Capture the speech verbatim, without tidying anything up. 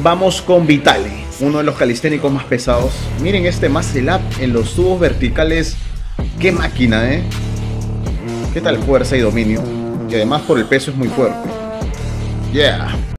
vamos con Vitali, uno de los calisténicos más pesados. Miren este muscle up en los tubos verticales. Qué máquina, eh. Qué tal fuerza y dominio. Y además por el peso es muy fuerte. Yeah.